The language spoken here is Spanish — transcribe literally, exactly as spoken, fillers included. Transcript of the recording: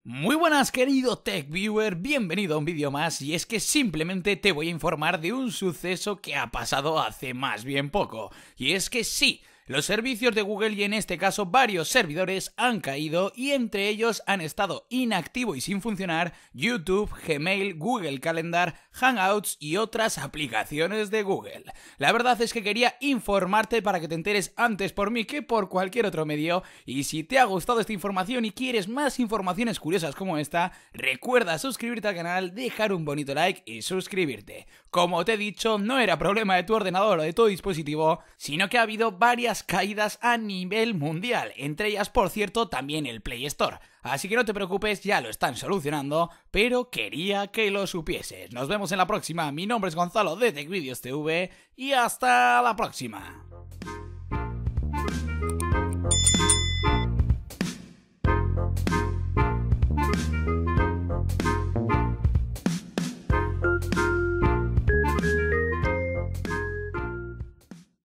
Muy buenas, querido Tech Viewer, bienvenido a un vídeo más, y es que simplemente te voy a informar de un suceso que ha pasado hace más bien poco, y es que sí, los servicios de Google y en este caso varios servidores han caído y entre ellos han estado inactivo y sin funcionar YouTube, Gmail, Google Calendar, Hangouts y otras aplicaciones de Google. La verdad es que quería informarte para que te enteres antes por mí que por cualquier otro medio, y si te ha gustado esta información y quieres más informaciones curiosas como esta, recuerda suscribirte al canal, dejar un bonito like y suscribirte. Como te he dicho, no era problema de tu ordenador o de tu dispositivo, sino que ha habido varias caídas a nivel mundial, entre ellas, por cierto, también el Play Store. Así que no te preocupes, ya lo están solucionando, pero quería que lo supieses. Nos vemos en la próxima, mi nombre es Gonzalo de TechVideos T V y hasta la próxima.